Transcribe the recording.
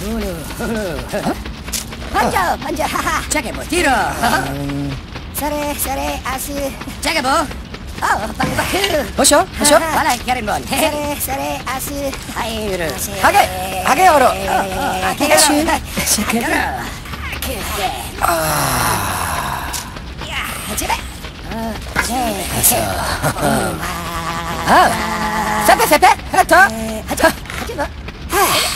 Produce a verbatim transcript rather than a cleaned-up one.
번져 번져 하하. 자게 뭐 뒤로. 서래 서래 아스. 자게 뭐. 어 바크바크. 보쇼 보쇼. 와라 캐린본. 서래 서래 아스. 아이를. 하게 하게 열어. 하게 열어. 열어. 아. 야 집에. 네. 됐어. 아. 세페 세페. 하나 더. 하자 하지 뭐.